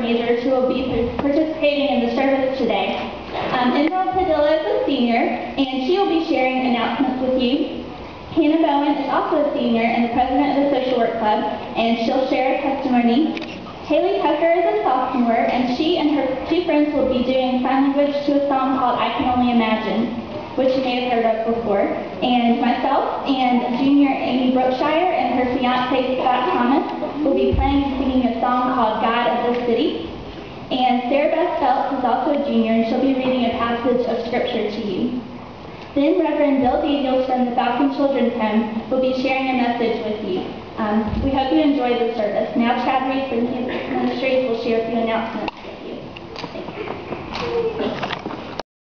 majors who will be participating in the service today. Emerald Padilla is a senior, and she will be sharing announcements with you. Hannah Bowen is also a senior and the president of the Social Work Club, and she'll share a testimony. Haley Tucker is a sophomore, and she and her two friends will be doing sign language to a song called I Can Only Imagine, which you may have heard of before. And myself and junior Amy Brookshire and her fiancé Scott Thomas will be playing and singing a song called God of the City. And Sarah Beth Phelps is also a junior, and she'll be reading a passage of scripture to you. Then Reverend Bill Daniels from the Falcon Children's Home will be sharing a message with you. We hope you enjoy the service. Now Chad Reed from the ministries will share a few announcements.